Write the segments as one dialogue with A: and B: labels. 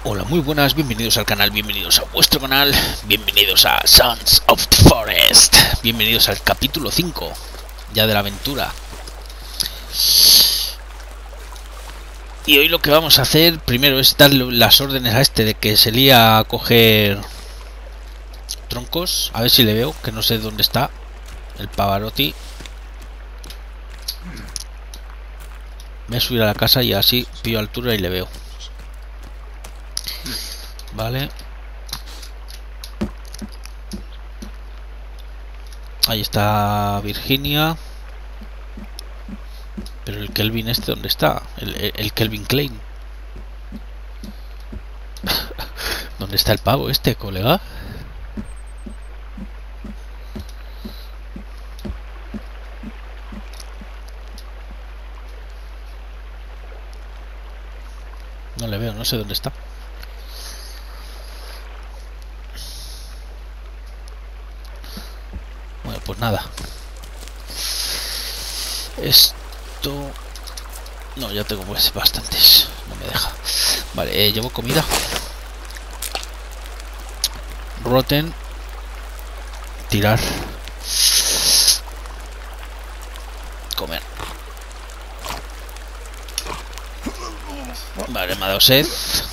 A: Hola, muy buenas, bienvenidos al canal, bienvenidos a vuestro canal, bienvenidos a Sons of the Forest, bienvenidos al capítulo 5 ya de la aventura. Y hoy lo que vamos a hacer primero es darle las órdenes a este de que se lía a coger troncos, a ver si le veo, que no sé dónde está el Pavarotti. Voy a subir a la casa y así pillo altura y le veo. Vale. Ahí está Virginia. Pero el Kelvin este, ¿dónde está? El Kelvin Klein. ¿Dónde está el pavo este, colega? No le veo, no sé dónde está. Bueno, pues nada. Esto... No, ya tengo pues bastantes. No me deja. Vale, llevo comida. Rotten. Tirar. Comer. Vale, me ha dado sed.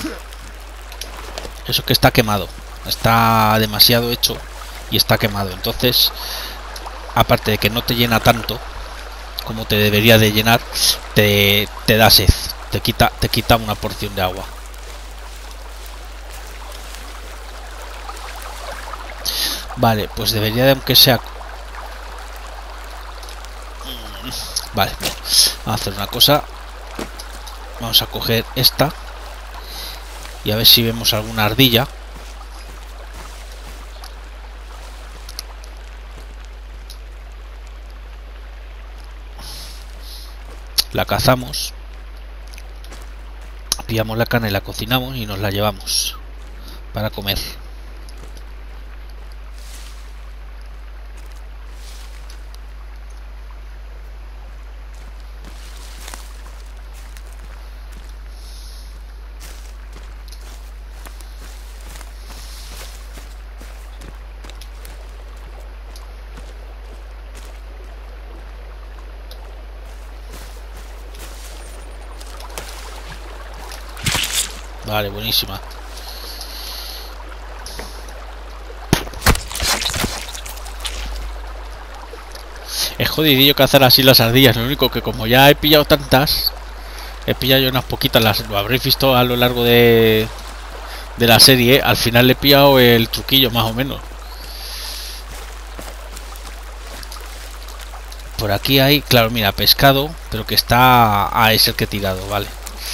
A: Eso que está quemado. Está demasiado hecho y está quemado. Entonces, aparte de que no te llena tanto como te debería de llenar, te da sed. Te quita una porción de agua. Vale, pues debería de, aunque sea... Vale, vamos a hacer una cosa. Vamos a coger esta y a ver si vemos alguna ardilla. La cazamos, pillamos la carne y la cocinamos y nos la llevamos para comer. Vale, buenísima. Es jodidillo cazar así las ardillas. Lo único que como ya he pillado tantas, he pillado unas poquitas, lo habréis visto a lo largo de la serie. Al final le he pillado el truquillo más o menos. Por aquí hay, claro, mira, pescado, pero que está... Ah, es el que he tirado, vale.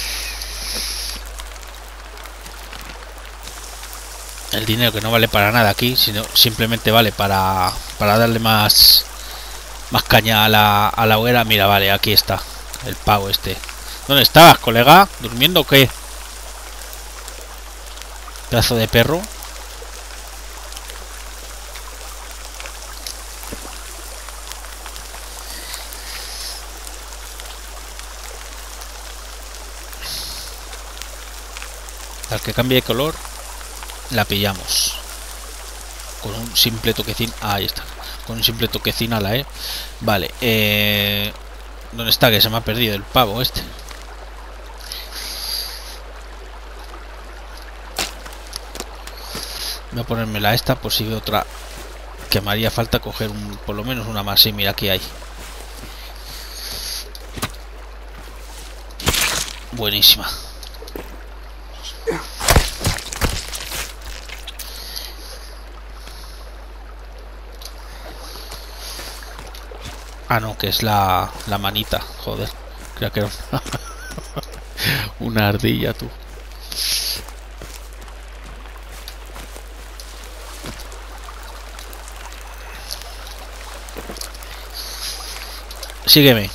A: El dinero que no vale para nada aquí, sino simplemente vale para darle más caña a la hoguera. Mira, vale, aquí está el pavo este. ¿Dónde estabas, colega? ¿Durmiendo o qué? Pedazo de perro. Al que cambie de color la pillamos con un simple toquecín. Ahí está, con un simple toquecín a la vale. ¿Dónde está? Que se me ha perdido el pavo este. Voy a ponérmela esta por si veo otra que me haría falta coger por lo menos una más. Sí, mira, aquí hay. Buenísima. Ah, no, que es la manita. Joder, creo que era una ardilla, tú. Sígueme.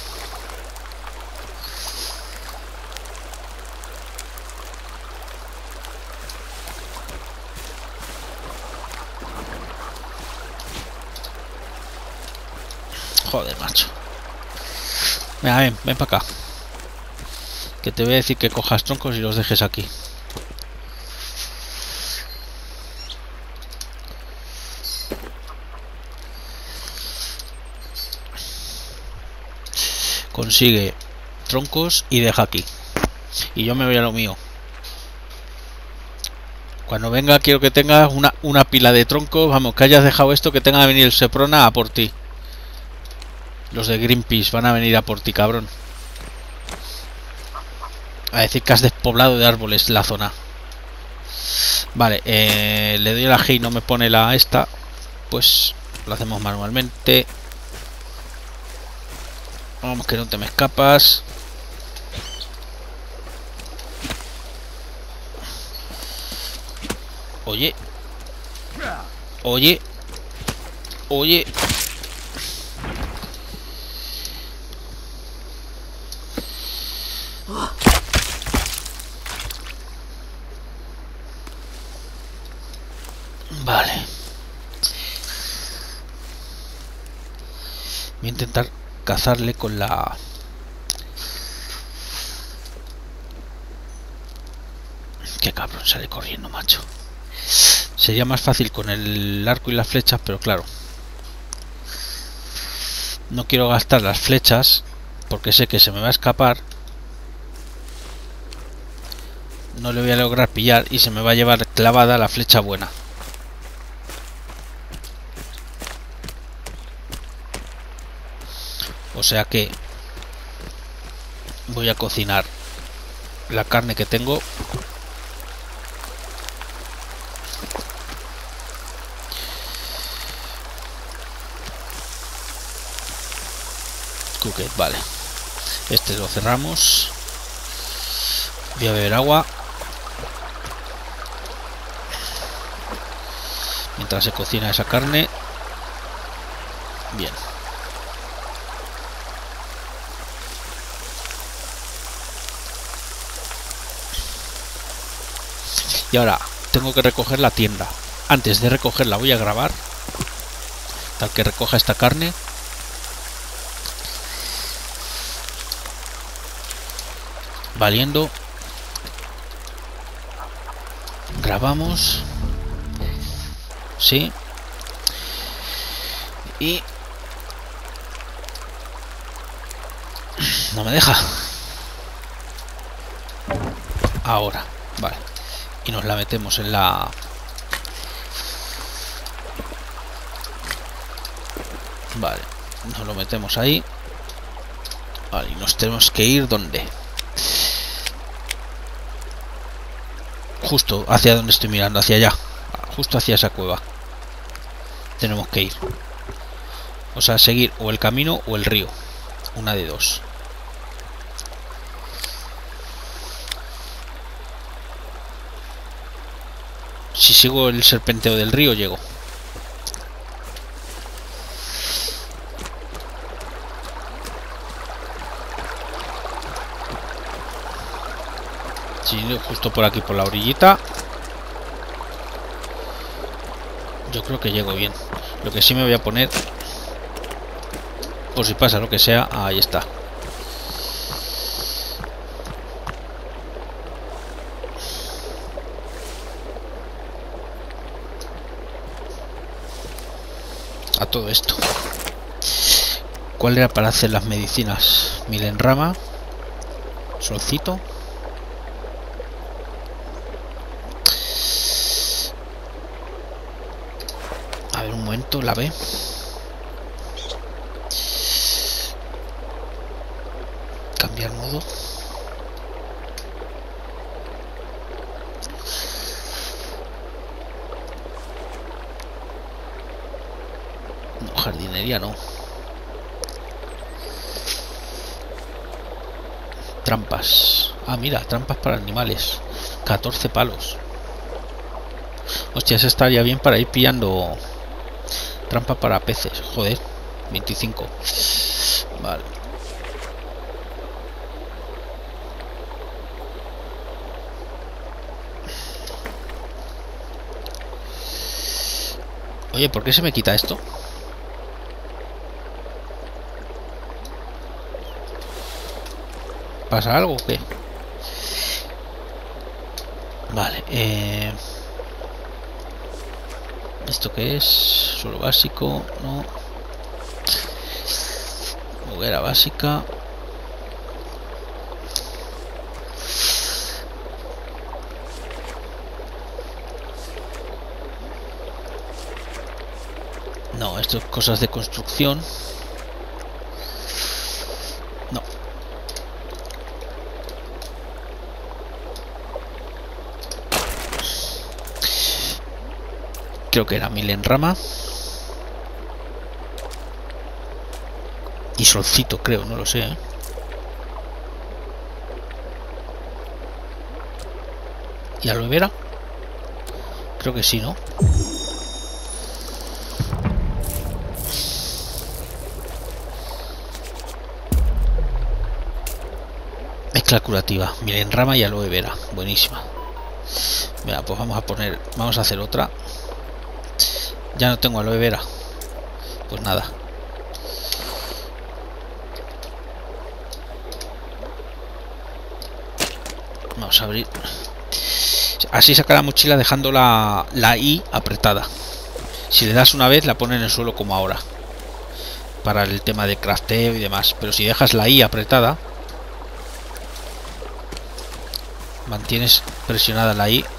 A: Joder, macho. Venga, ven para acá. Que te voy a decir que cojas troncos y los dejes aquí. consigue troncos y deja aquí. Y yo me voy a lo mío. Cuando venga quiero que tengas una pila de troncos. Vamos, que hayas dejado esto, que tenga que venir el Seprona a por ti. Los de Greenpeace van a venir a por ti, cabrón. A decir que has despoblado de árboles la zona. Vale, le doy a la G y no me pone la esta. Pues lo hacemos manualmente. Vamos, que no te me escapas. Oye. Oye. Oye. Vale. Voy a intentar cazarle con la... Qué cabrón, sale corriendo, macho. Sería más fácil con el arco y las flechas, pero claro, no quiero gastar las flechas porque sé que se me va a escapar. No le voy a lograr pillar y se me va a llevar clavada la flecha buena. O sea que voy a cocinar la carne que tengo. Cooked, vale. Este lo cerramos. Voy a beber agua mientras se cocina esa carne. Bien. Y ahora tengo que recoger la tienda. Antes de recogerla voy a grabar, tal que recoja esta carne. Valiendo. Grabamos. Sí. Y no me deja. Ahora, vale. Y nos la metemos en la... Vale, nos lo metemos ahí. Vale, y nos tenemos que ir ¿dónde? Justo hacia donde estoy mirando, hacia allá. Justo hacia esa cueva. Tenemos que ir. O sea, seguir o el camino o el río. Una de dos. Si sigo el serpenteo del río, llego. Si justo por aquí, por la orillita, yo creo que llego bien. Lo que sí me voy a poner, por si pasa lo que sea, ahí está. A todo esto, ¿cuál era para hacer las medicinas? Milenrama, solcito. A ver un momento, la ve. Cambiar modo. No, jardinería no. Trampas. Ah, mira, trampas para animales. 14 palos. Hostia, ese estaría bien para ir pillando trampa para peces. Joder, 25. Vale. Oye, ¿por qué se me quita esto? ¿Pasa algo o qué? Vale, ¿esto qué es? Suelo básico, no. Hoguera básica. No, esto es cosas de construcción. No. Creo que era Milenrama. Y Solcito, creo, no lo sé, ¿eh? ¿Y aloe vera? Creo que sí, ¿no? Mezcla curativa, Milenrama y aloe vera. Buenísima. Mira, pues vamos a hacer otra. Ya no tengo aloe vera. Pues nada. Vamos a abrir. Así saca la mochila dejando la I apretada. Si le das una vez la pone en el suelo como ahora, para el tema de crafteo y demás. Pero si dejas la I apretada, mantienes presionada la I,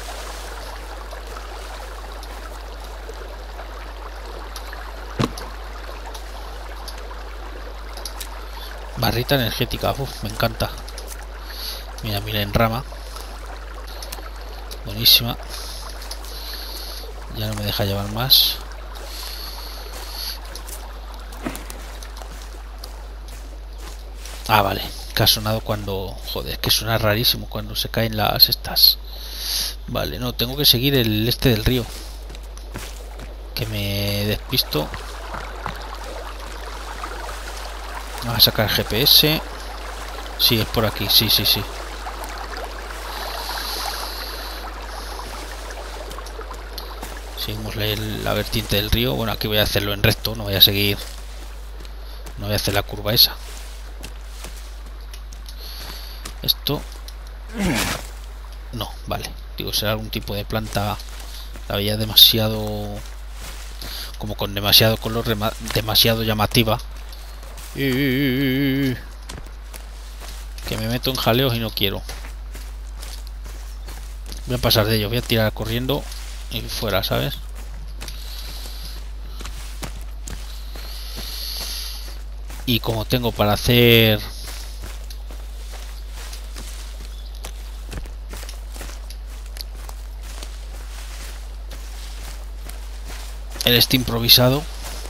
A: barrita energética. Uf, me encanta. Mira, Milenrama, buenísima. Ya no me deja llevar más. Ah, vale, que ha sonado cuando... Joder, que suena rarísimo cuando se caen las estas. Vale, no, tengo que seguir el este del río, que me despisto. Vamos a sacar el GPS. Sí, es por aquí, sí. Seguimos la vertiente del río. Bueno, aquí voy a hacerlo en recto, no voy a seguir, no voy a hacer la curva esa. Esto no, vale, digo, será algún tipo de planta. La veía demasiado, como con demasiado color, demasiado llamativa. Que me meto en jaleos y no quiero. Voy a pasar de ello, voy a tirar corriendo y fuera, ¿sabes? Y como tengo para hacer el este improvisado,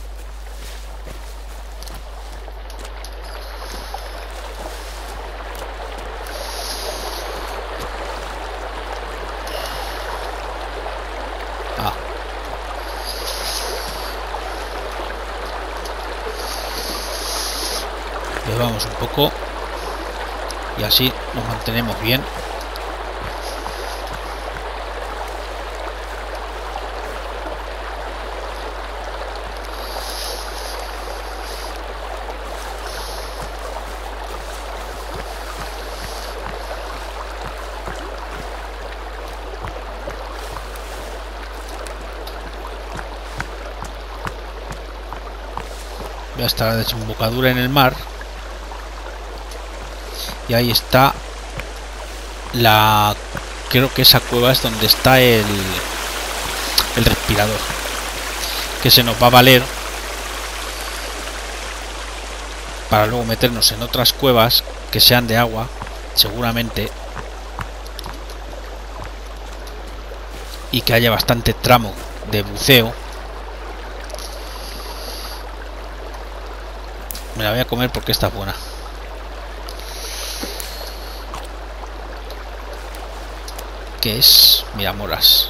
A: bebamos un poco y así nos mantenemos bien. Voy a estar la desembocadura en el mar. Y ahí está creo que esa cueva es donde está el respirador, que se nos va a valer para luego meternos en otras cuevas que sean de agua, seguramente, y que haya bastante tramo de buceo. Me la voy a comer porque está buena. Que es, mira, moras.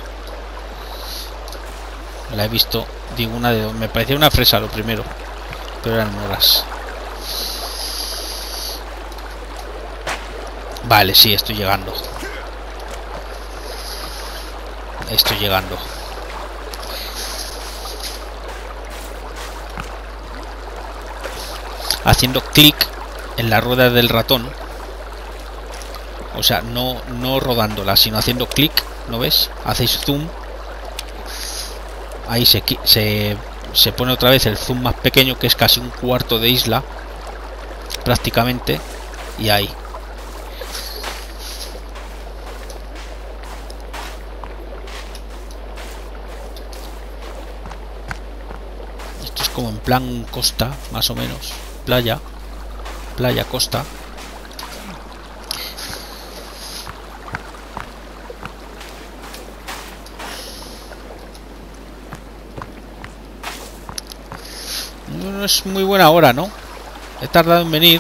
A: La he visto, digo, una de dos. Me parecía una fresa lo primero, pero eran moras. Vale, sí, estoy llegando. Estoy llegando. Haciendo clic en la rueda del ratón. O sea, no rodándola, sino haciendo clic, ¿no ves? Hacéis zoom. Ahí se pone otra vez el zoom más pequeño, que es casi un cuarto de isla, prácticamente. Y ahí. como en plan costa, más o menos. Playa, costa. No es muy buena hora, ¿no? He tardado en venir.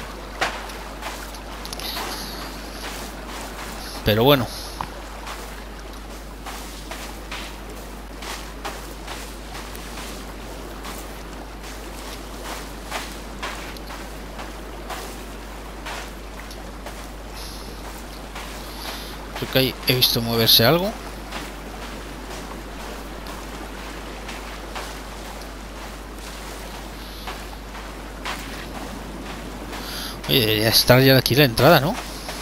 A: Pero bueno. Creo que ahí he visto moverse algo. Oye, debería estar ya aquí la entrada, ¿no?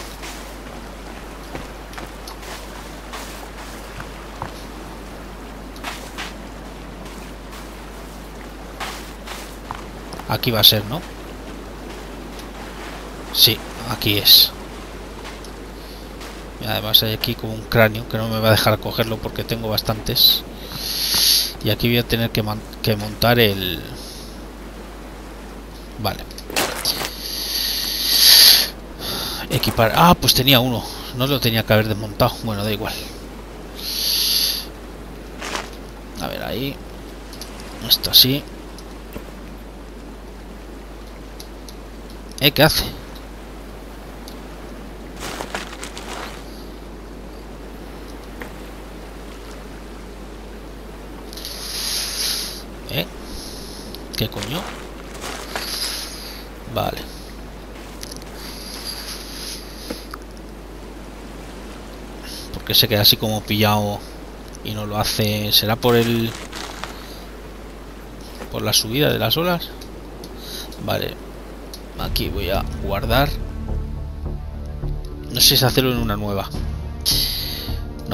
A: Aquí va a ser, ¿no? Sí, aquí es. Y además hay aquí como un cráneo que no me va a dejar cogerlo porque tengo bastantes. Y aquí voy a tener que montar el... Vale. Equipar. Ah, pues tenía uno. No lo tenía que haber desmontado. Bueno, da igual. A ver, ahí. Esto así. ¿Qué hace? ¿Qué coño? Vale. Porque se queda así como pillado y no lo hace. ¿Será por el... por la subida de las olas? Vale. Aquí voy a guardar. No sé si hacerlo en una nueva. No.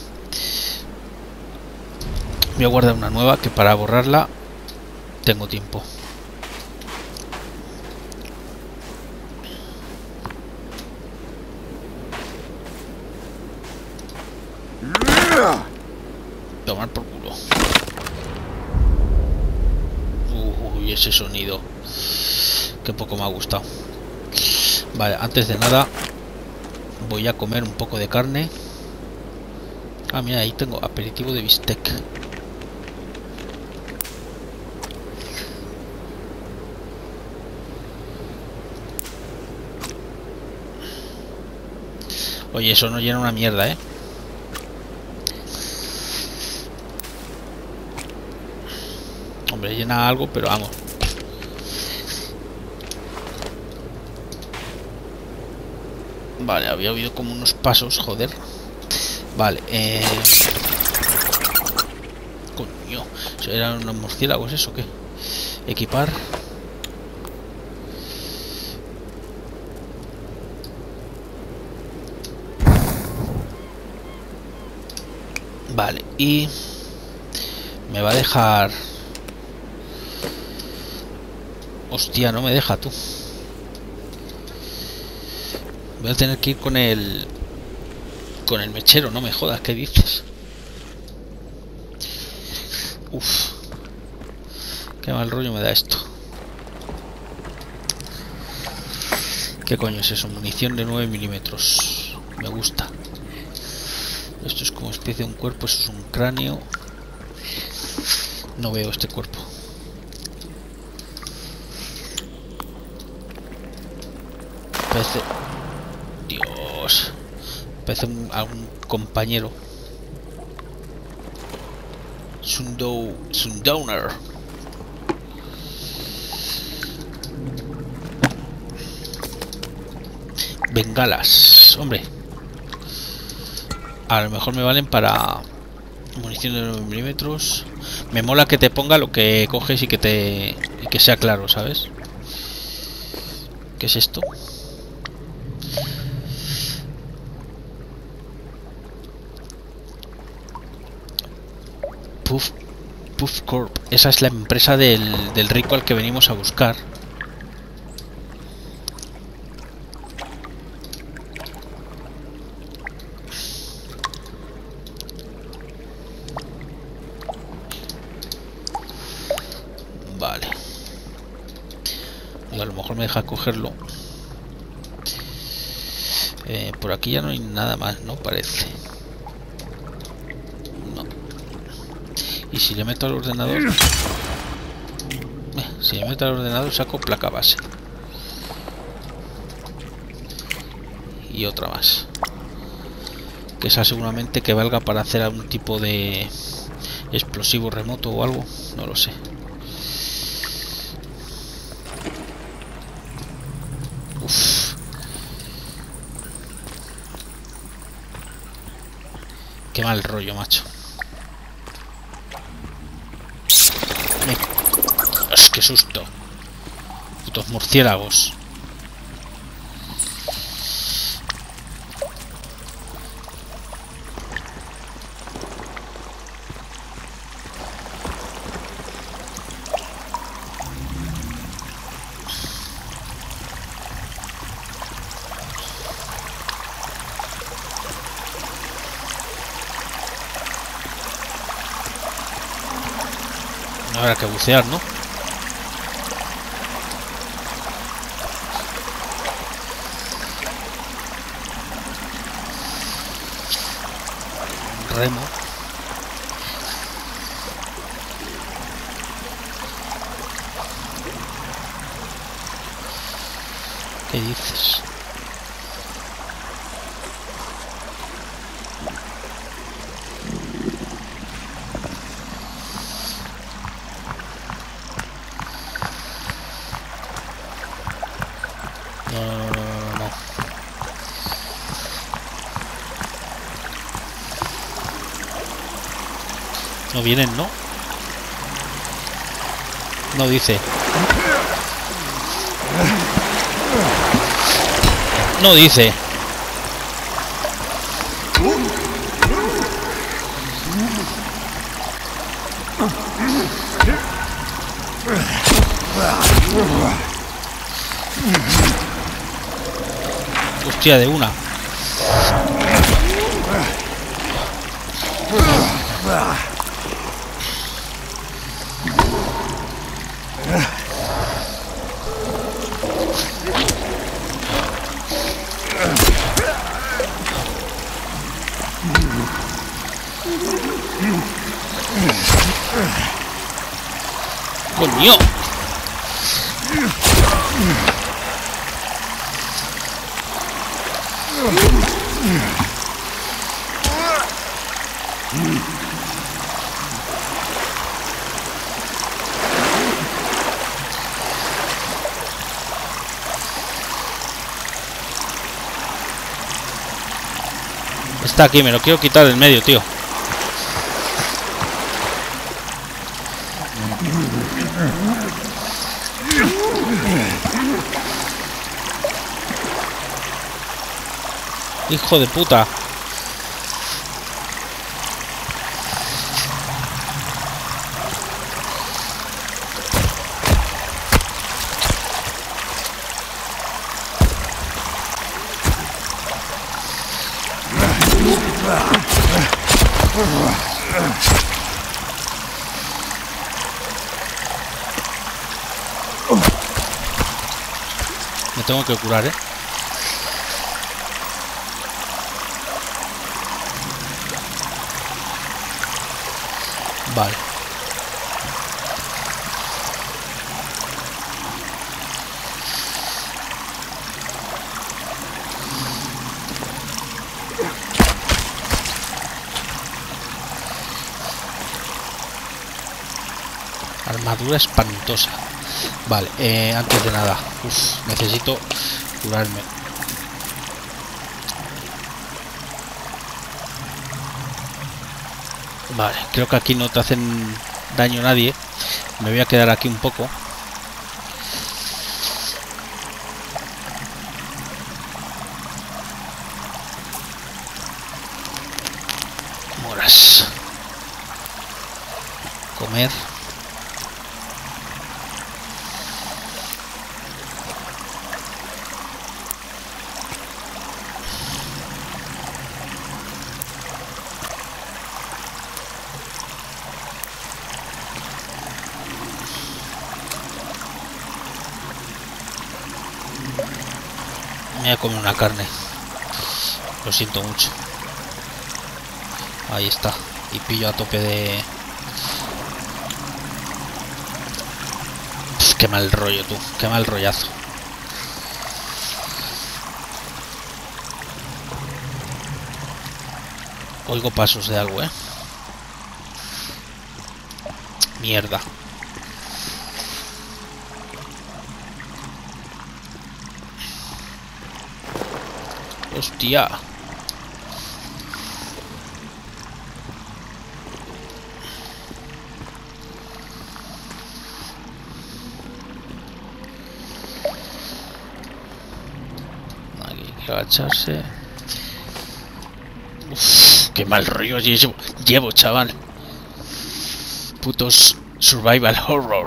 A: Voy a guardar una nueva que para borrarla tengo tiempo. Tomar por culo. Uy, ese sonido. Que poco me ha gustado. Vale, antes de nada voy a comer un poco de carne. Ah, mira, ahí tengo aperitivo de bistec. Oye, eso no llena una mierda, ¿eh? Hombre, llena algo, pero vamos. Vale, había oído como unos pasos, joder. Vale, coño, ¿eran unos murciélagos eso o qué? Equipar. Vale, y me va a dejar... Hostia, no me deja, tú. Voy a tener que ir con el mechero, no me jodas, ¿qué dices? Uf, qué mal rollo me da esto. ¿Qué coño es eso? Munición de 9 milímetros. Me gusta. Esto es como especie de un cuerpo, eso es un cráneo. No veo este cuerpo. Parece... Dios. Parece algún compañero. Sundowner. Bengalas. Hombre. A lo mejor me valen para munición de 9 milímetros. Me mola que te ponga lo que coges y que sea claro, ¿sabes? ¿Qué es esto? Puff Corp. Esa es la empresa del rico al que venimos a buscar. a lo mejor me deja cogerlo. Por aquí ya no hay nada más, ¿no? Parece. No. Y si le meto al ordenador... si le meto al ordenador saco placa base. Y otra más. Que esa seguramente que valga para hacer algún tipo de explosivo remoto o algo. No lo sé. Uf. Qué mal rollo, macho. Dios, qué susto. Putos murciélagos. Habrá que bucear, ¿no? Remo. ¿Qué dices? No. No vienen, ¿no? No dice. No dice. Hostia, de una. ¡Coño! Está aquí, me lo quiero quitar del medio, tío. Hijo de puta. Me tengo que curar, ¿eh? Vale. Armadura espantosa. Vale, antes de nada, necesito curarme. Vale, creo que aquí no te hacen daño nadie. Me voy a quedar aquí un poco. Moras. Comer. voy a comer una carne. Lo siento mucho. Ahí está. Y pillo a tope de... Pff, qué mal rollo, tú. Qué mal rollazo. Oigo pasos de algo, ¿eh? Mierda. Hostia. Aquí hay que agacharse. Uf, qué mal rollo llevo, chaval. Putos survival horror.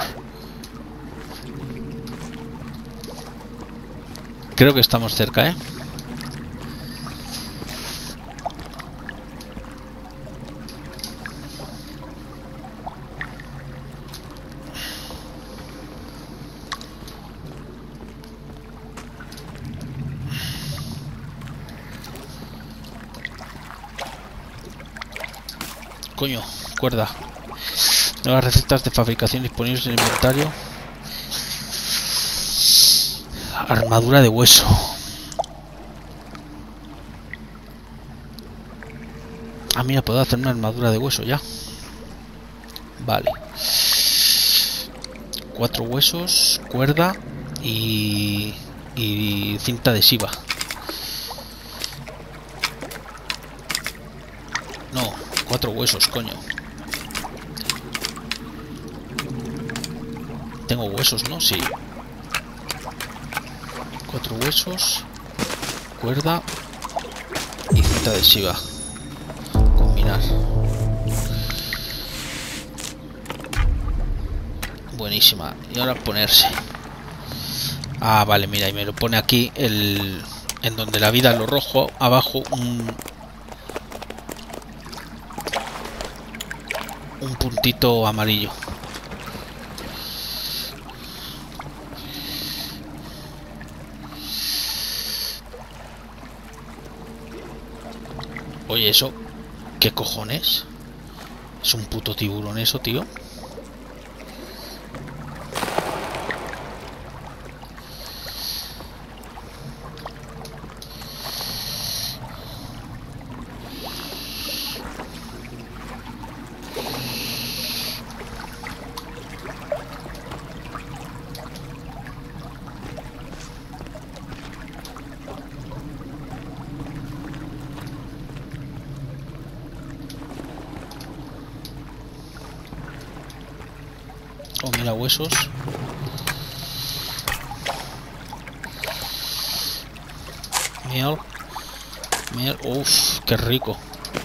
A: Creo que estamos cerca, ¿eh? Coño, cuerda. Nuevas recetas de fabricación disponibles en el inventario. Armadura de hueso. Ah, mira, puedo hacer una armadura de hueso ya. Vale. 4 huesos, cuerda y cinta adhesiva. No, 4 huesos, coño. Tengo huesos, ¿no? Sí. 4 huesos, cuerda y cinta adhesiva. Combinar. Buenísima. Y ahora ponerse. Ah, vale, mira, y me lo pone aquí en donde la vida, lo rojo, abajo un puntito amarillo. Oye, eso, ¿qué cojones? Es un puto tiburón eso, tío. Oh, mira, huesos. Miel. Miel. Uff, qué rico.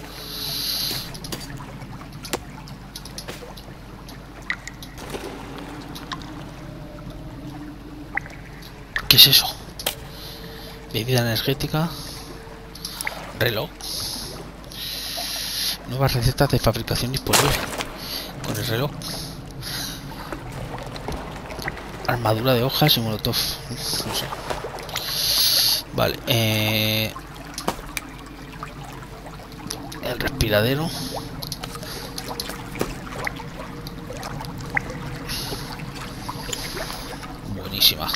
A: ¿Qué es eso? Bebida energética. Reloj. Nuevas recetas de fabricación disponibles. Con el reloj. Armadura de hojas y molotov. No sé. Vale. El respiradero. Buenísima.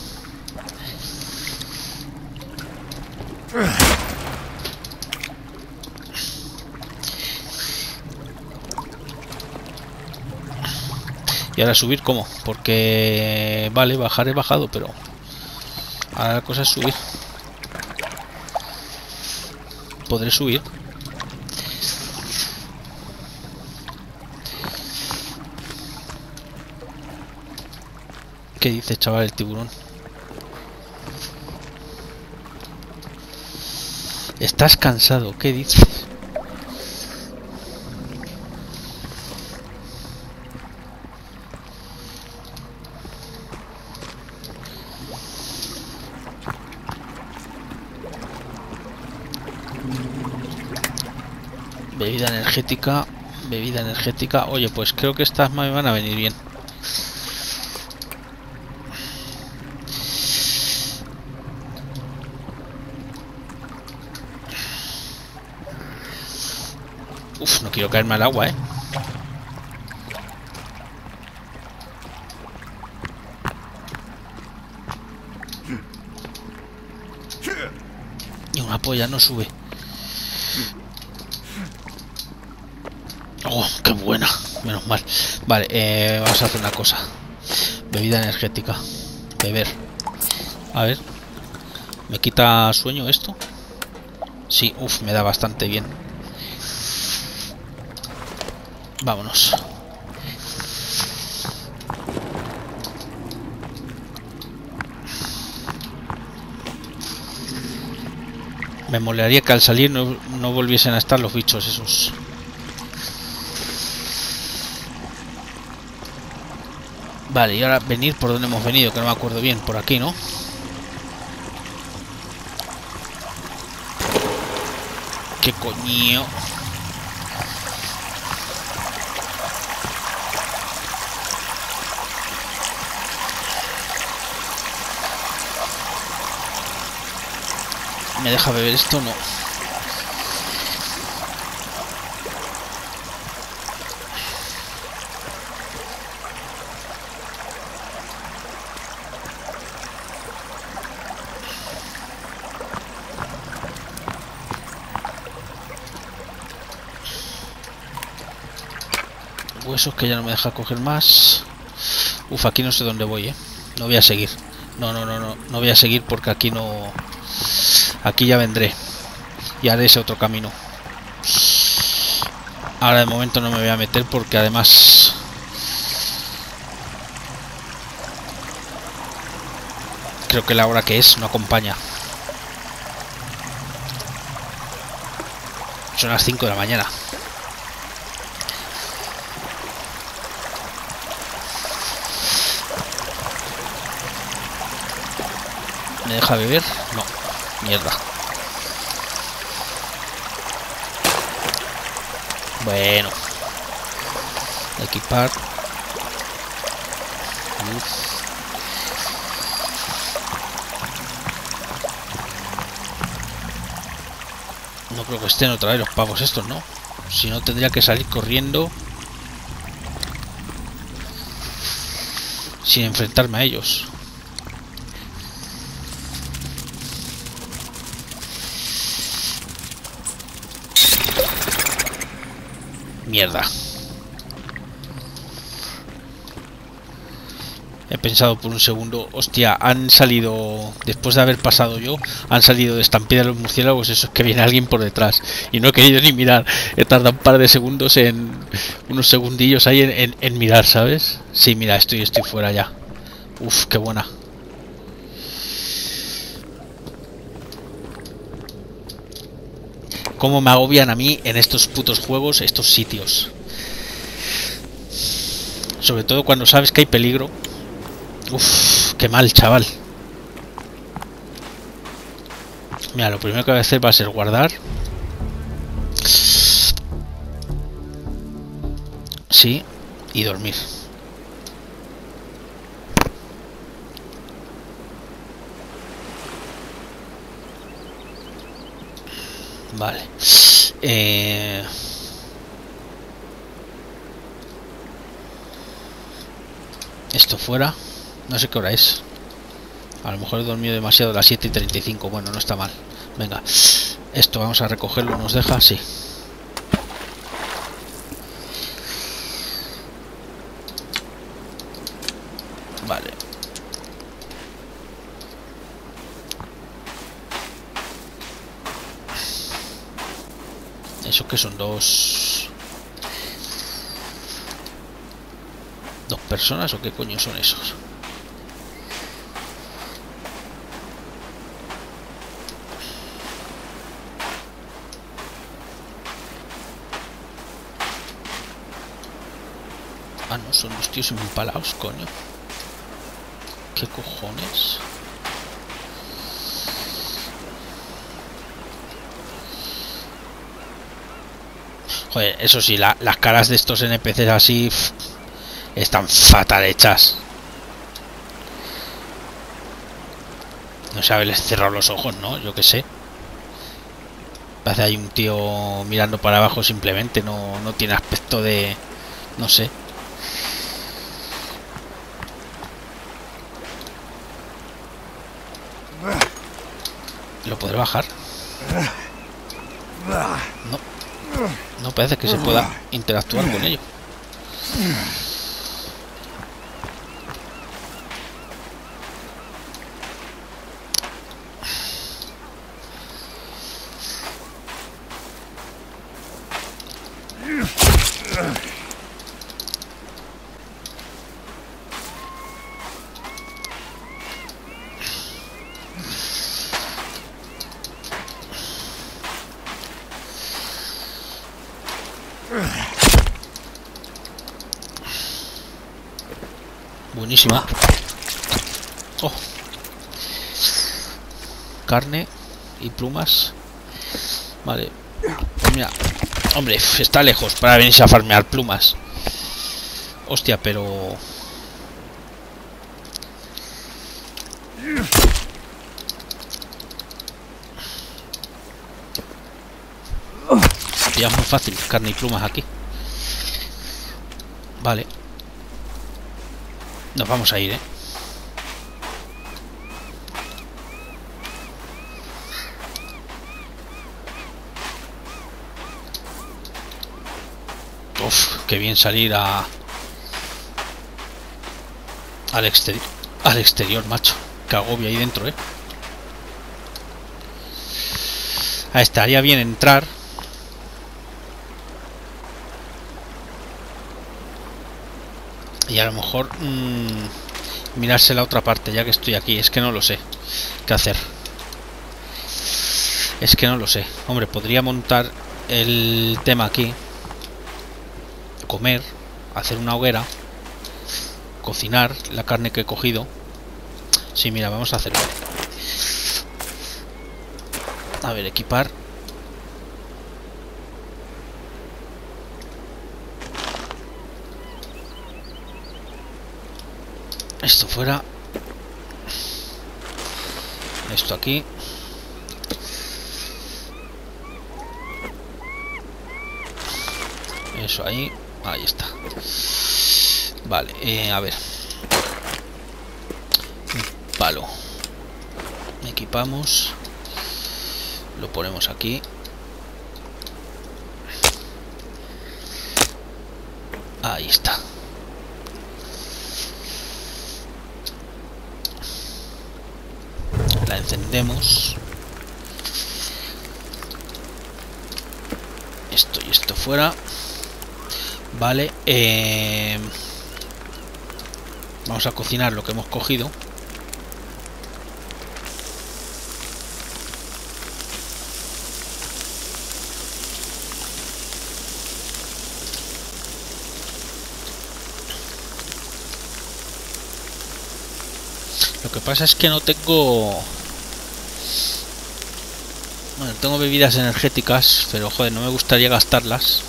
A: Y ahora subir, ¿cómo? Porque... Vale, bajar he bajado, pero... Ahora la cosa es subir. ¿Podré subir? ¿Qué dice, chaval, el tiburón? ¿Estás cansado? ¿Qué dices? Bebida energética. Bebida energética. Oye, pues creo que estas me van a venir bien. Uf, no quiero caerme al agua, Y una polla no sube. Oh, qué buena. Menos mal. Vale, vamos a hacer una cosa. Bebida energética. Beber. A ver. ¿Me quita sueño esto? Sí, uff, me da bastante bien. Vámonos. Me molaría que al salir no volviesen a estar los bichos esos. Vale, y ahora venir por donde hemos venido, que no me acuerdo bien. Por aquí, ¿no? ¿Qué coño? ¿Me deja beber esto? No. Huesos que ya no me deja coger más. Uf, aquí no sé dónde voy, No voy a seguir. No voy a seguir porque aquí no... Aquí ya vendré. Y haré ese otro camino. Ahora de momento no me voy a meter porque además... Creo que la hora que es no acompaña. Son las 5 de la mañana. ¿Me deja beber? No. Mierda. Bueno. Equipar. Uf. No creo que estén otra vez los pavos estos, ¿no? Si no, tendría que salir corriendo sin enfrentarme a ellos. Mierda. He pensado por un segundo, hostia, han salido, después de haber pasado yo, han salido de estampida de los murciélagos, eso es que viene alguien por detrás. Y no he querido ni mirar, he tardado un par de segundos unos segundillos ahí en mirar, ¿sabes? Sí, mira, estoy fuera ya. Uf, qué buena. Cómo me agobian a mí en estos putos juegos, estos sitios. Sobre todo cuando sabes que hay peligro. Uf, qué mal, chaval. Mira, lo primero que voy a hacer va a ser guardar. Sí, y dormir. Vale. Esto fuera. No sé qué hora es. A lo mejor he dormido demasiado a las 7:35. Bueno, no está mal. Venga. Esto vamos a recogerlo. ¿Nos deja? Sí. Vale. ¿Eso qué son? ¿Dos personas o qué coño son esos? Ah, no, son dos tíos empalados, coño. ¿Qué cojones? Joder, eso sí, las caras de estos NPCs así están fatal hechas. No sé haberles cerrado los ojos, ¿no? Yo qué sé. Parece hay un tío mirando para abajo simplemente, no tiene aspecto de... no sé. ¿Lo podré bajar? No. No parece que se pueda interactuar con ello. Buenísima. Oh. Carne y plumas. Vale. Pues mira. Hombre, está lejos para venirse a farmear plumas. Hostia, pero... ya es muy fácil, carne y plumas aquí. Vale. Nos vamos a ir, Uf, qué bien salir al exterior. Al exterior, macho. Que agobio ahí dentro, estaría bien entrar. Y a lo mejor mirarse la otra parte, ya que estoy aquí. Es que no lo sé qué hacer. Es que no lo sé. Hombre, podría montar el tema aquí. Comer, hacer una hoguera, cocinar la carne que he cogido. Sí, mira, vamos a hacerlo. A ver, equipar. Esto fuera. Esto aquí. Eso ahí. Ahí está. Vale, a ver. Un palo. Equipamos. Lo ponemos aquí. Ahí está. La encendemos. Esto y esto fuera. Vale, vamos a cocinar lo que hemos cogido. Lo que pasa es que no tengo... Bueno, tengo bebidas energéticas, pero joder, no me gustaría gastarlas.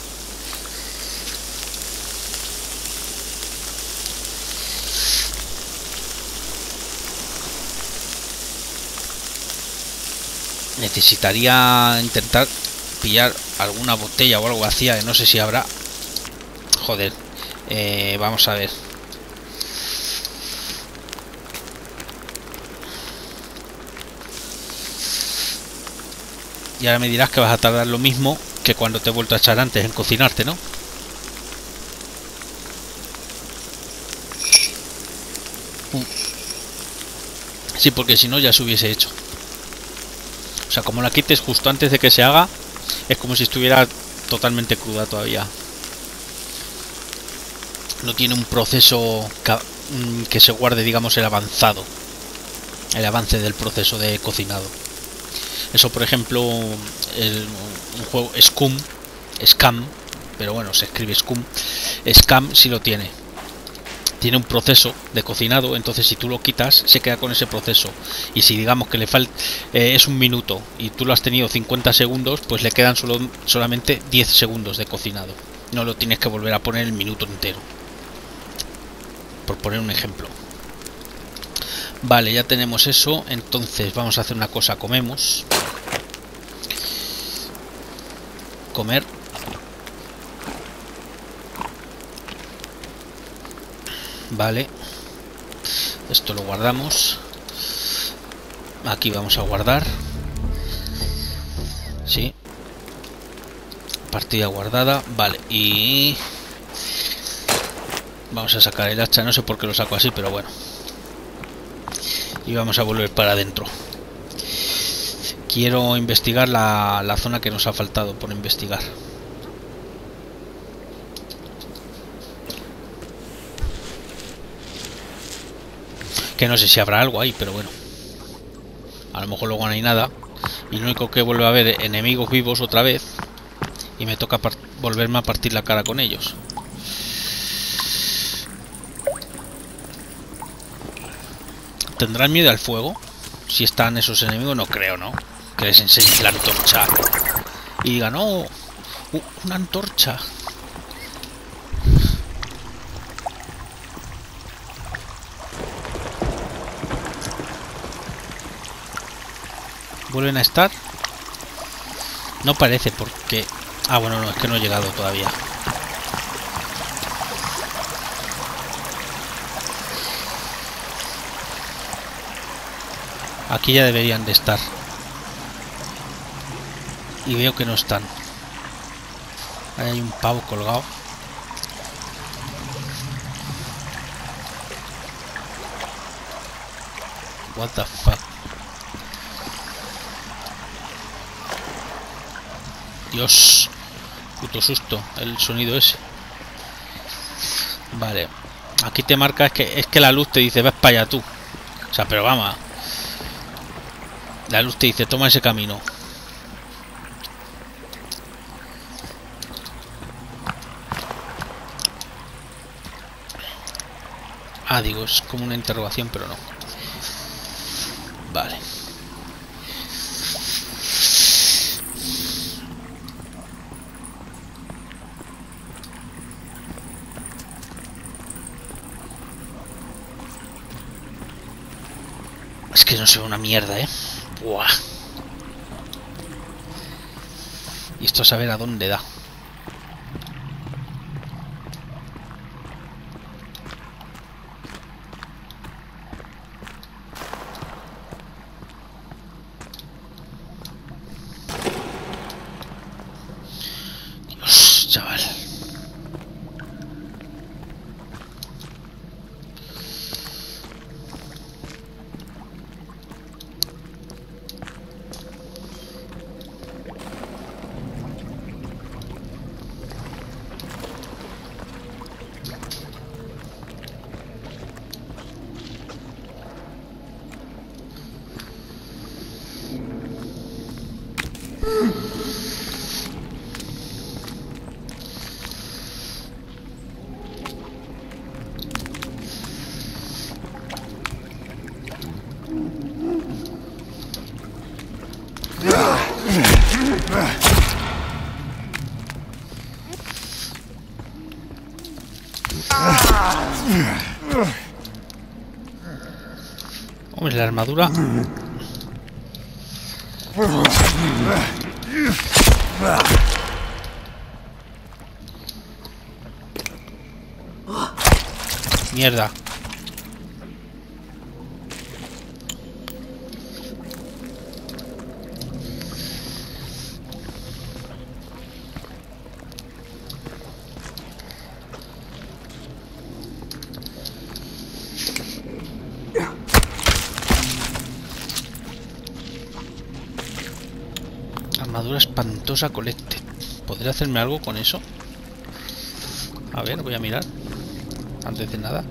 A: Necesitaría intentar pillar alguna botella o algo vacía, que no sé si habrá. Joder, vamos a ver. Y ahora me dirás que vas a tardar lo mismo que cuando te he vuelto a echar antes en cocinarte, ¿no? Sí, porque si no ya se hubiese hecho. O sea, como la quites justo antes de que se haga, es como si estuviera totalmente cruda todavía. No tiene un proceso que se guarde, digamos, el avance del proceso de cocinado. Eso, por ejemplo, un juego Scam, pero bueno, se escribe Scam sí lo tiene. Tiene un proceso de cocinado, entonces si tú lo quitas se queda con ese proceso, y si digamos que le falta es un minuto y tú lo has tenido 50 segundos, pues le quedan solamente 10 segundos de cocinado. No lo tienes que volver a poner el minuto entero, por poner un ejemplo. Vale, ya tenemos eso. Entonces vamos a hacer una cosa, comemos. Comer. Vale. Esto lo guardamos. Aquí vamos a guardar. Sí. Partida guardada. Vale. Y... vamos a sacar el hacha. No sé por qué lo saco así, pero bueno. Y vamos a volver para adentro. Quiero investigar la zona que nos ha faltado por investigar. Que no sé si habrá algo ahí, pero bueno. A lo mejor luego no hay nada. Y lo único que vuelve a haber enemigos vivos otra vez. Y me toca volverme a partir la cara con ellos. ¿Tendrán miedo al fuego? Si están esos enemigos, no creo, ¿no? Que les enseñes la antorcha y digan, no, una antorcha. ¿Vuelven a estar? No parece porque... ah, bueno, no, es que no he llegado todavía. Aquí ya deberían de estar. Y veo que no están. Ahí hay un pavo colgado. What the fuck. Dios. Puto susto. El sonido ese. Vale. Aquí te marca, es que la luz te dice, ves para allá tú. O sea, pero vamos. La luz te dice, toma ese camino. Ah, digo, es como una interrogación, pero no. Vale. Es que no sé una mierda, ¿eh? Buah. Y esto a saber a dónde da. Dios, chaval. Hombre, la armadura. Mierda. Armadura espantosa collected. ¿Podré hacerme algo con eso? A ver, voy a mirar. Antes de nada.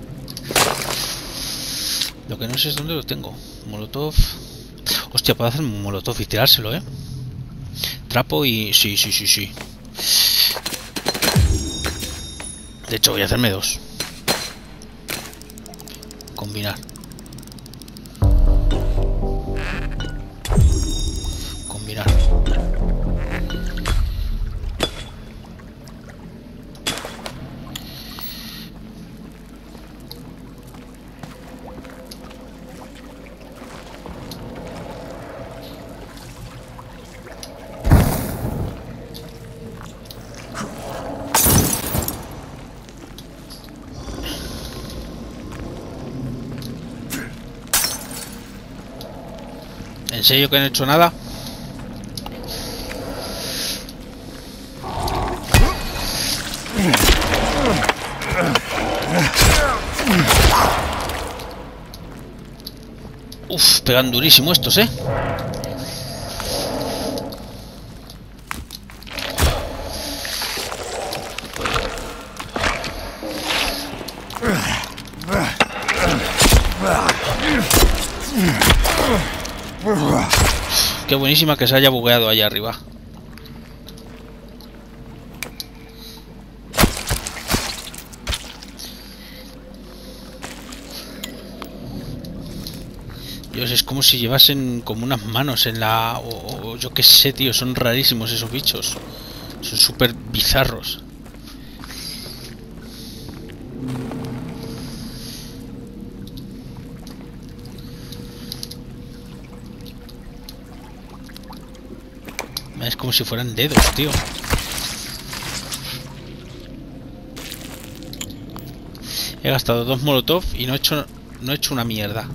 A: Lo que no sé es dónde lo tengo. Molotov. Hostia, puedo hacer un molotov y tirárselo, ¿eh? Trapo y... sí. De hecho, voy a hacerme dos. Combinar. Combinar. ¿En serio que no he hecho nada? Uf, pegan durísimo estos, ¿eh? Qué buenísima que se haya bugueado allá arriba. Dios, es como si llevasen como unas manos en la... o yo qué sé, tío, son rarísimos esos bichos. Son súper bizarros. Es como si fueran dedos, tío. He gastado 2 molotov y no he hecho una mierda.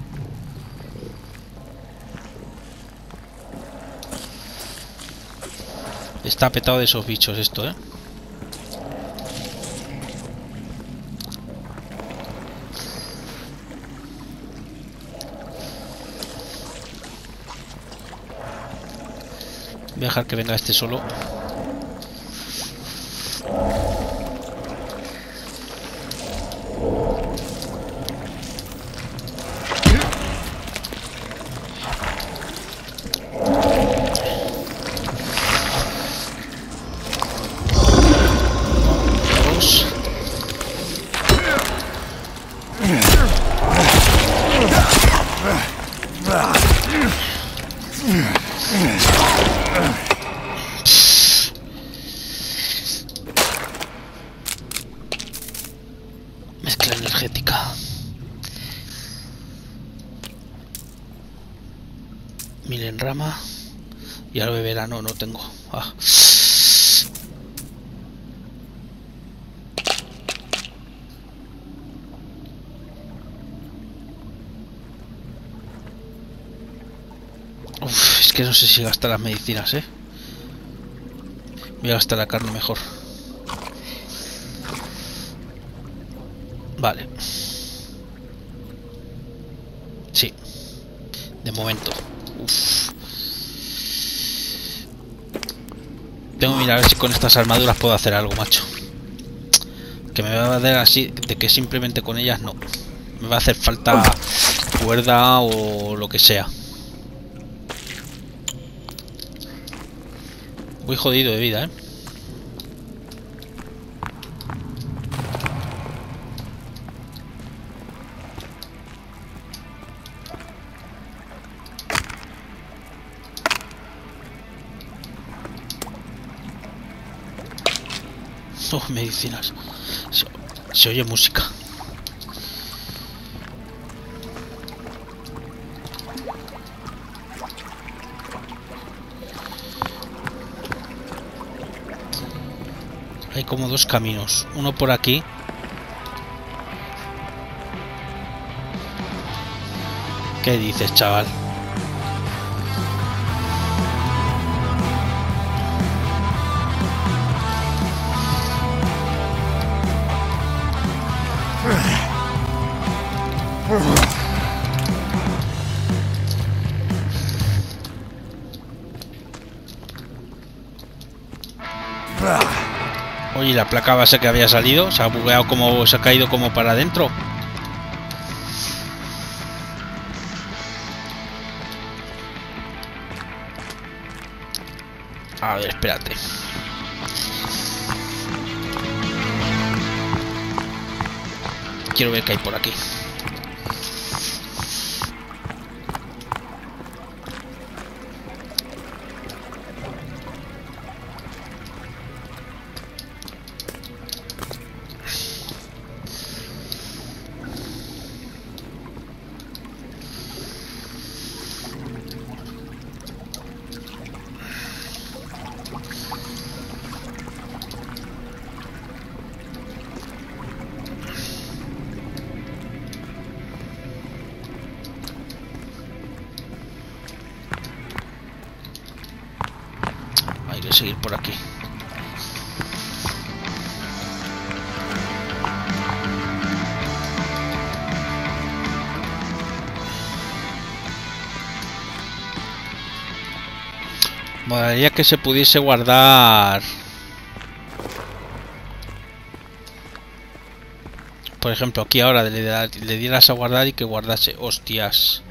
A: Está petado de esos bichos esto, ¿eh? Voy a dejar que venga este solo. Mezcla energética. Milenrama. Y ahora beberá, no tengo. Ah. Uf, es que no sé si gastar las medicinas, ¿eh? Voy a gastar la carne mejor. Vale. Sí. De momento. Uf. Tengo que mirar a ver si con estas armaduras puedo hacer algo, macho. Que me va a dar así, de que simplemente con ellas no. Me va a hacer falta cuerda o lo que sea. Muy jodido de vida, ¿eh? Oh, medicinas. Se oye música. Hay como dos caminos. Uno por aquí. ¿Qué dices, chaval? Oye, la placa base que había salido se ha bugueado, como se ha caído como para adentro. A ver, espérate. Quiero ver qué hay por aquí. seguir por aquí. Molaría que se pudiese guardar, por ejemplo, aquí ahora le dieras a guardar y que guardase. Hostias.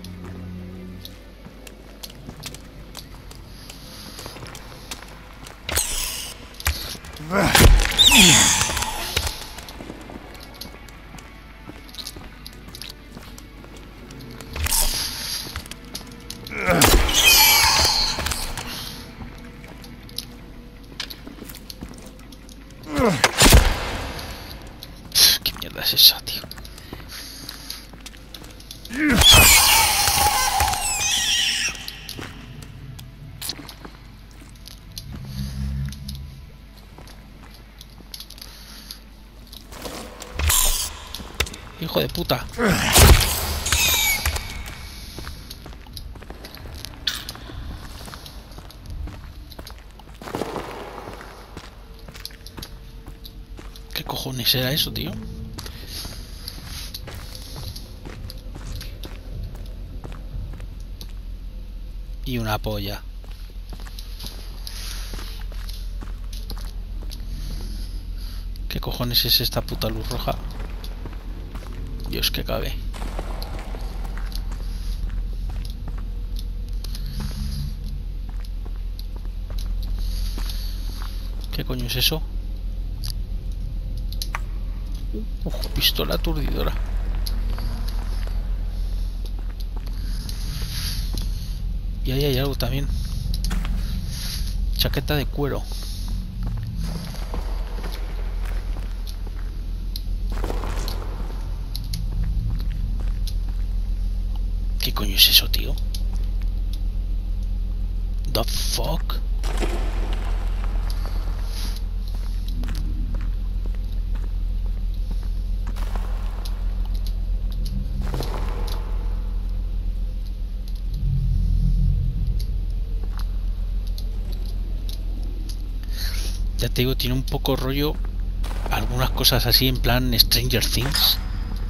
A: ¿Qué mierda es esa, tío? Hijo de puta. ¿Qué cojones era eso, tío? Y una polla. ¿Qué cojones es esta puta luz roja? Dios, que cabe. ¿Qué coño es eso? Pistola aturdidora. Y ahí hay algo también. Chaqueta de cuero. ¿Qué coño es eso, tío? The fuck? Ya te digo, tiene un poco rollo algunas cosas así en plan Stranger Things.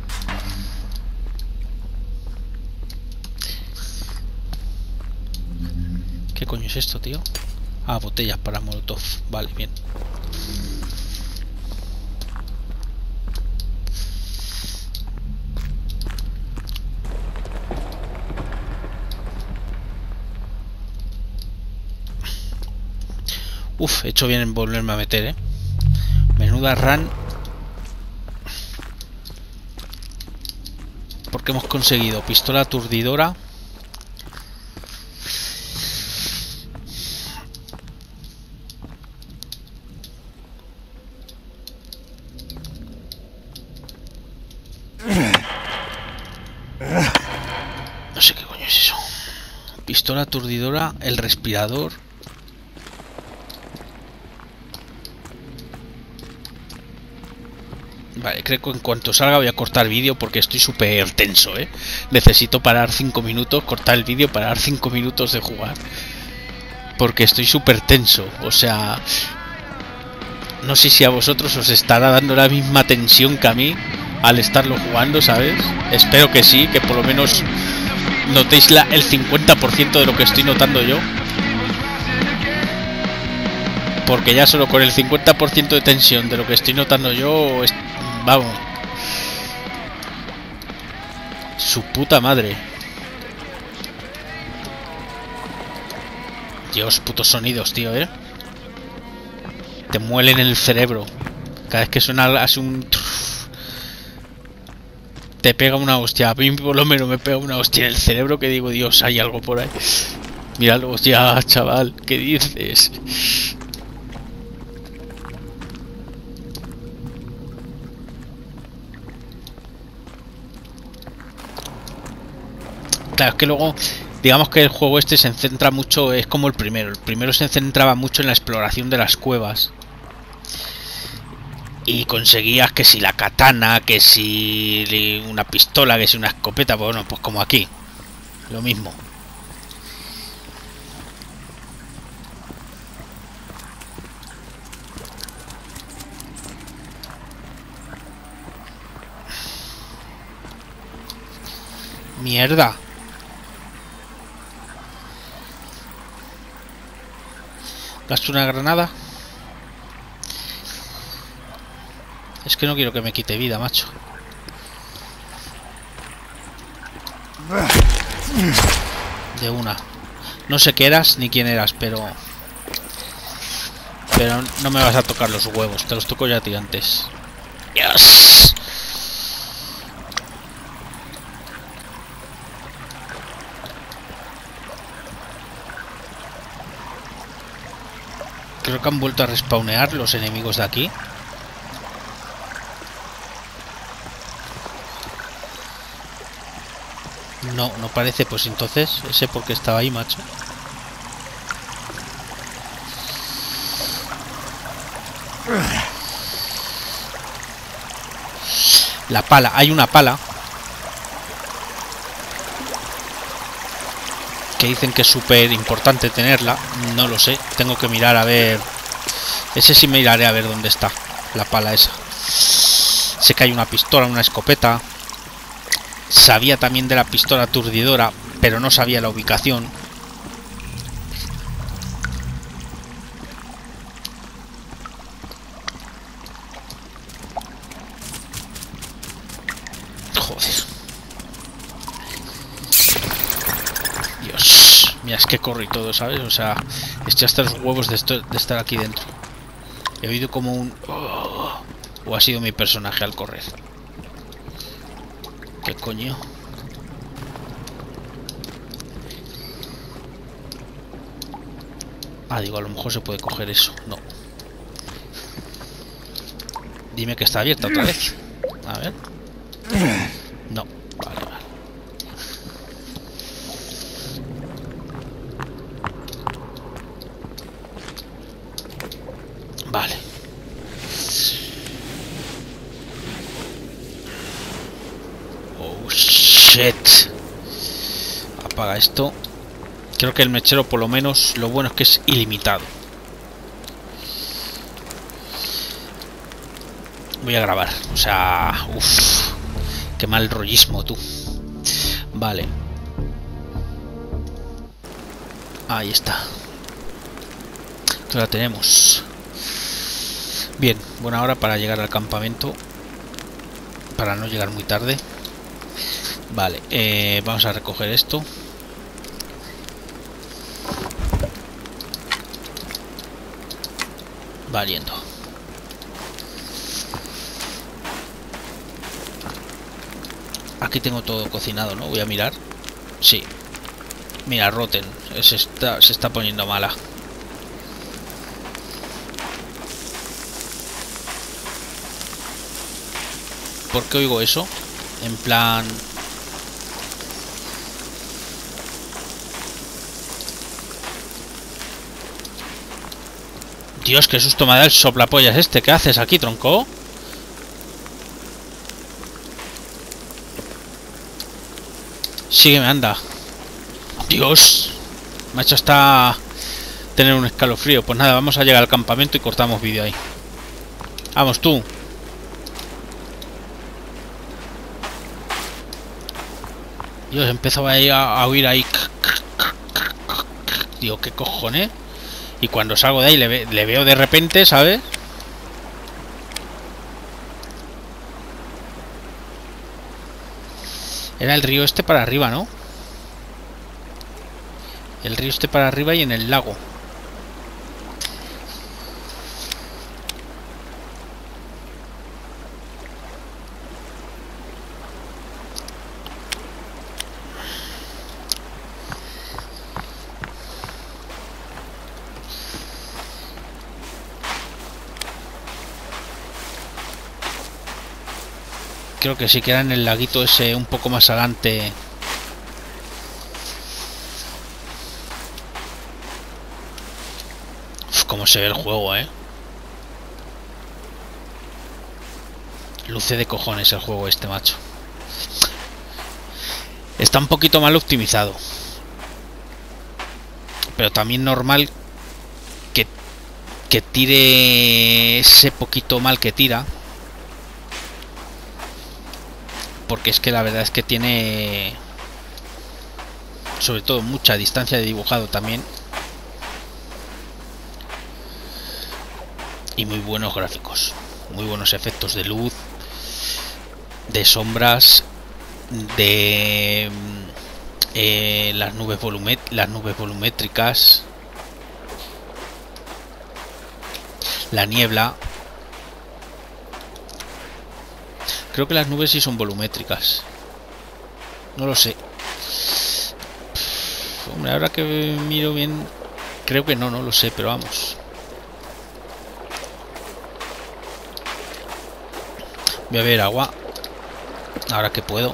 A: ¿Qué coño es esto, tío? Ah, botellas para Molotov. Vale, bien. Uf, he hecho bien en volverme a meter, Menuda run. Porque hemos conseguido pistola aturdidora. No sé qué coño es eso. Pistola aturdidora, el respirador. Vale, creo que en cuanto salga voy a cortar vídeo porque estoy súper tenso, Necesito parar 5 minutos, cortar el vídeo, parar 5 minutos de jugar. Porque estoy súper tenso, o sea... No sé si a vosotros os estará dando la misma tensión que a mí al estarlo jugando, ¿sabes? Espero que sí, que por lo menos notéis el 50% de lo que estoy notando yo. Porque ya solo con el 50% de tensión de lo que estoy notando yo... Vamos. Su puta madre. Dios, putos sonidos, tío, Te muelen el cerebro. Cada vez que suena hace un... Te pega una hostia. A mí por lo menos me pega una hostia en el cerebro que digo, Dios, hay algo por ahí. Míralo ya, chaval. ¿Qué dices? Claro, es que luego, digamos que el juego este se centra mucho, es como el primero. El primero se centraba mucho en la exploración de las cuevas. Y conseguías que si la katana, que si una pistola, que si una escopeta, pues bueno, pues como aquí. Lo mismo. Mierda. Gasto una granada. Es que no quiero que me quite vida, macho. De una. No sé qué eras ni quién eras, pero no me vas a tocar los huevos. Te los toco ya a ti antes. ¡Dios! Creo que han vuelto a respawnear los enemigos de aquí. No, no parece. Pues entonces, ese porque estaba ahí, macho. La pala, hay una pala que dicen que es súper importante tenerla. No lo sé, tengo que mirar a ver. Ese sí me iré a ver dónde está la pala esa. Sé que hay una pistola, una escopeta. Sabía también de la pistola aturdidora, pero no sabía la ubicación. Joder. Dios. Mira, es que corro y todo, ¿sabes? O sea, estoy hasta los huevos de estar aquí dentro. He oído como un... Oh, o ha sido mi personaje al correr. ¿Qué coño? Ah, digo, a lo mejor se puede coger eso. No. Dime que está abierta otra vez. A ver. No. Vale, vale. Vale. Oh, shit. Apaga esto. Creo que el mechero, por lo menos, lo bueno es que es ilimitado. Voy a grabar. O sea, uff. Qué mal rollismo, tú. Vale. Ahí está. La tenemos. Bien, buena hora para llegar al campamento. Para no llegar muy tarde. Vale, vamos a recoger esto. Valiendo. Aquí tengo todo cocinado, ¿no? Voy a mirar. Sí. Mira, Rotten. Se está poniendo mala. ¿Por qué oigo eso? En plan... Dios, qué susto me da el soplapollas este. ¿Qué haces aquí, tronco? Sígueme, anda. Dios. Me ha hecho hasta tener un escalofrío. Pues nada, vamos a llegar al campamento y cortamos vídeo ahí. Vamos, tú. Dios, empezaba a oír ahí. Digo, ¿qué cojones? Y cuando salgo de ahí le veo de repente, ¿sabes? Era el río este para arriba, ¿no? El río este para arriba y en el lago. Creo que sí que era en el laguito ese un poco más adelante. Uf, cómo se ve el juego, Luce de cojones el juego este, macho. Está un poquito mal optimizado. Pero también normal que tire ese poquito mal que tira. Porque es que la verdad es que tiene sobre todo mucha distancia de dibujado también, y muy buenos gráficos, muy buenos efectos de luz, de sombras, de las nubes volumétricas, la niebla. Creo que las nubes sí son volumétricas, no lo sé. Hombre, ahora que miro bien, creo que no lo sé, pero vamos. Voy a beber agua ahora que puedo.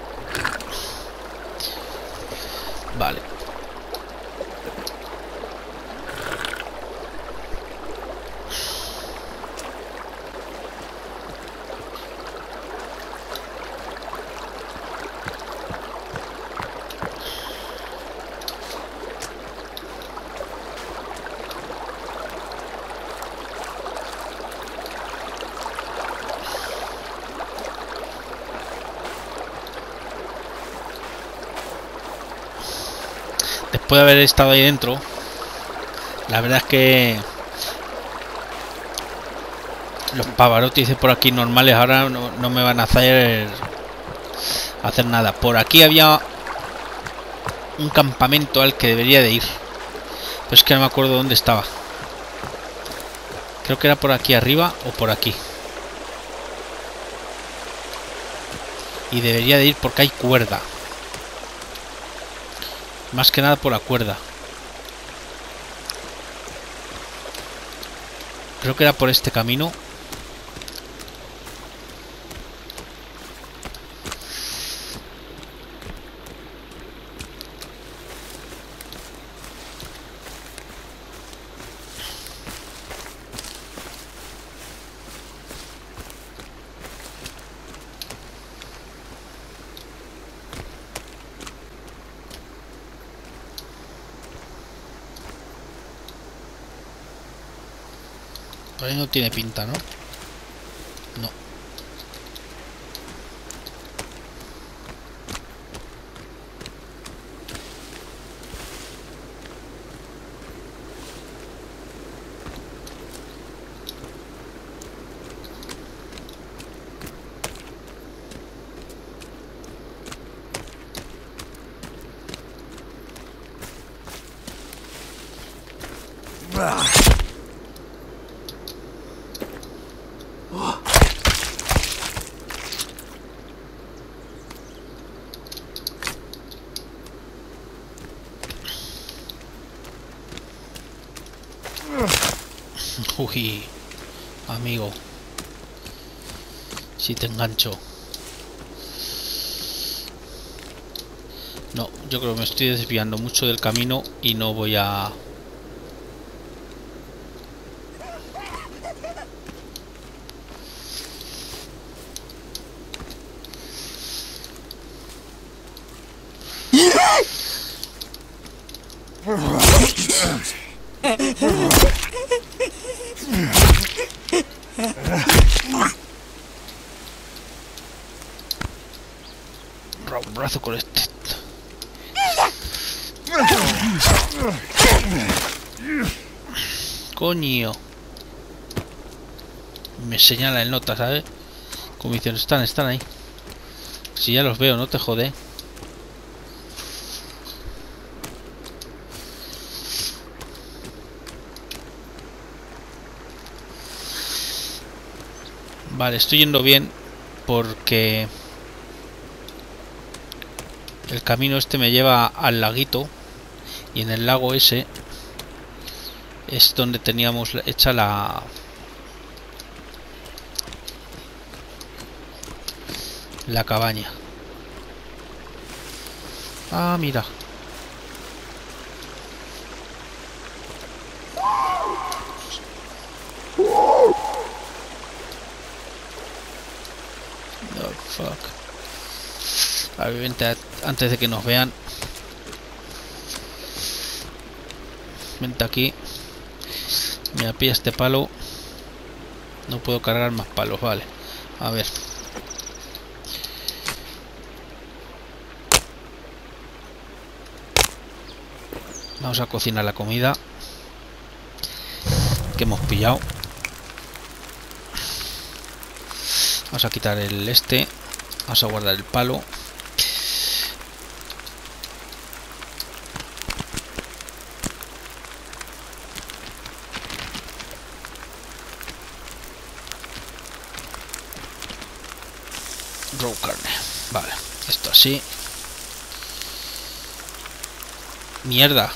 A: Vale. Después de haber estado ahí dentro, la verdad es que los Pavarotti de por aquí normales ahora no me van a hacer nada. Por aquí había un campamento al que debería de ir, pero es que no me acuerdo dónde estaba. Creo que era por aquí arriba o por aquí, y debería de ir porque hay cuerda. Más que nada por la cuerda. Creo que era por este camino. Por ahí no tiene pinta, ¿no? No. Uy, amigo, si te engancho. No, yo creo que me estoy desviando mucho del camino y no voy a... un brazo con este. Coño. Me señala el nota, ¿sabes? Como dicen, están ahí. Si ya los veo, no te jode. Vale, estoy yendo bien porque el camino este me lleva al laguito, y en el lago ese es donde teníamos hecha la cabaña. Ah, mira. Oh, fuck. A ver, vente antes de que nos vean. Vente aquí. Mira, pilla este palo. No puedo cargar más palos, vale. A ver. Vamos a cocinar la comida que hemos pillado. Vamos a quitar el este. Vamos a guardar el palo. Raw carne. Vale, esto así. Mierda.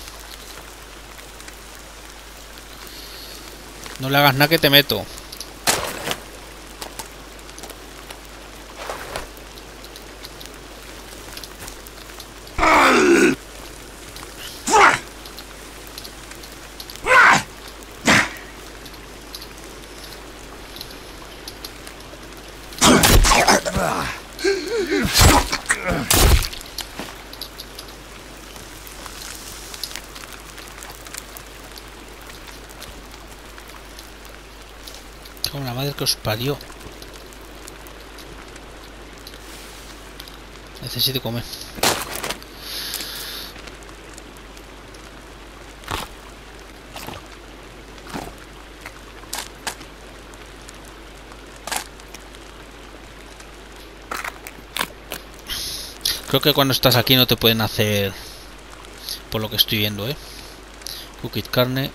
A: No le hagas nada que te meto. Como la madre que os parió. Necesito comer. Creo que cuando estás aquí no te pueden hacer, por lo que estoy viendo, cooked carne.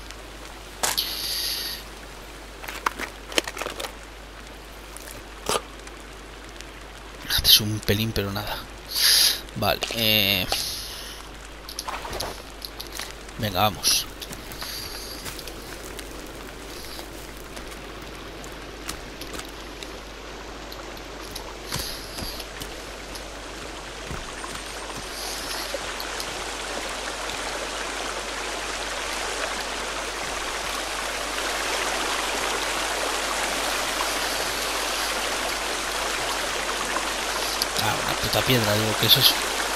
A: Es un pelín, pero nada. Vale. Venga, vamos. Una puta piedra, digo, ¿qué es eso?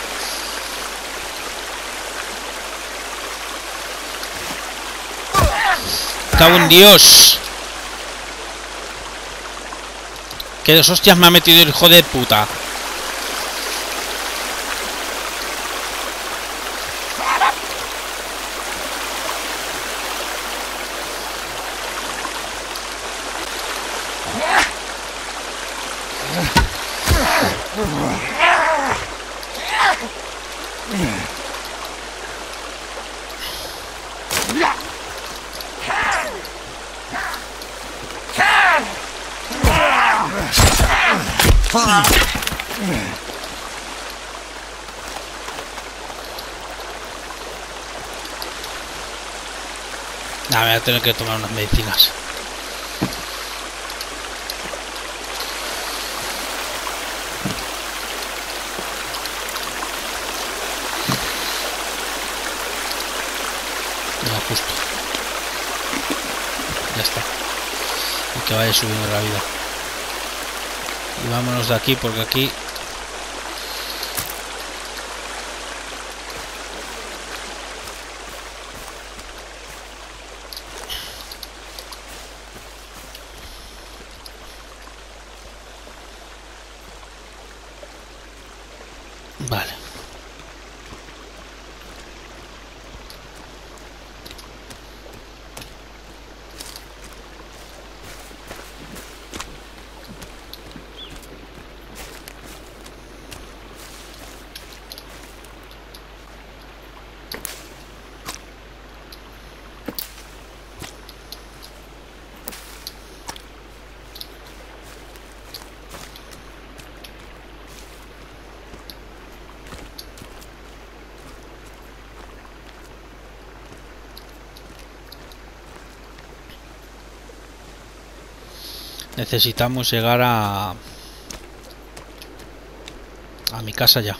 A: ¡Cago en Dios! ¡Qué dos hostias me ha metido el hijo de puta! Nada, voy a tener que tomar unas medicinas. No, justo. Ya está. Y que vaya subiendo la vida. Y vámonos de aquí porque aquí... Vale. Necesitamos llegar a mi casa ya.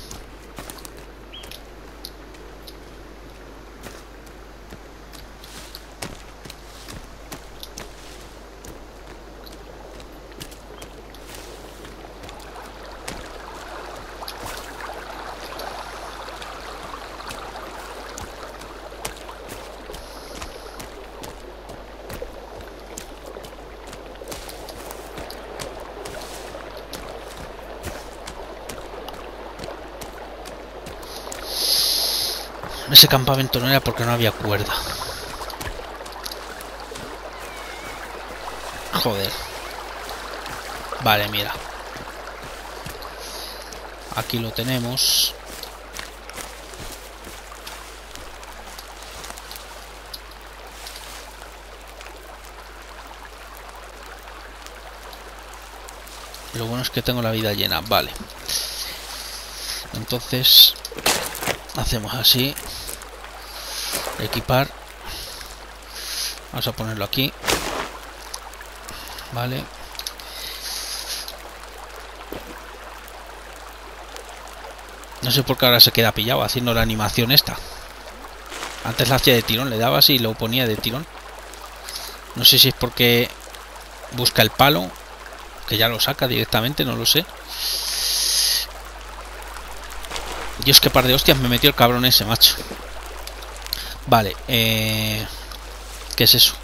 A: Ese campamento no era porque no había cuerda. Joder. Vale, mira. Aquí lo tenemos. Lo bueno es que tengo la vida llena. Vale. Entonces hacemos así. Equipar. Vamos a ponerlo aquí. Vale. No sé por qué ahora se queda pillado haciendo la animación esta. Antes la hacía de tirón, le dabas y lo ponía de tirón. No sé si es porque busca el palo, que ya lo saca directamente, no lo sé. Y es que par de hostias me metió el cabrón ese, macho. Vale, ¿qué es eso?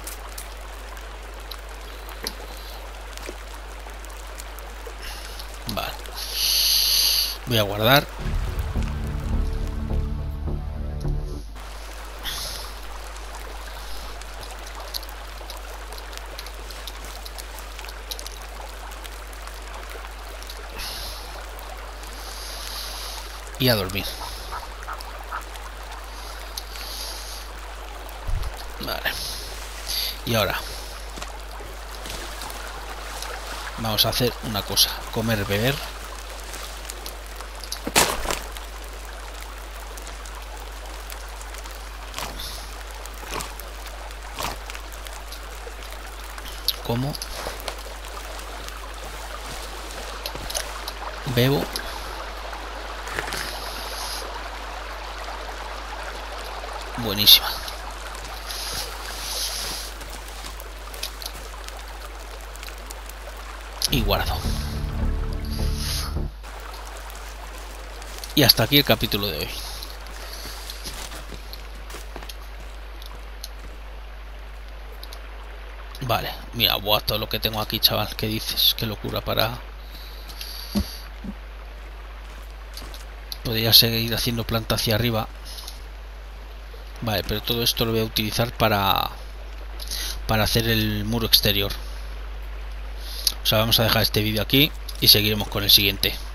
A: Vale. Voy a guardar. Y a dormir. Vale. Y ahora vamos a hacer una cosa: comer, beber. Como, bebo. Buenísima. Y guardo. Y hasta aquí el capítulo de hoy. Vale, mira, buah, todo lo que tengo aquí, chaval. ¿Qué dices? Qué locura para... Podría seguir haciendo planta hacia arriba. Vale, pero todo esto lo voy a utilizar para hacer el muro exterior. O sea, vamos a dejar este vídeo aquí y seguiremos con el siguiente.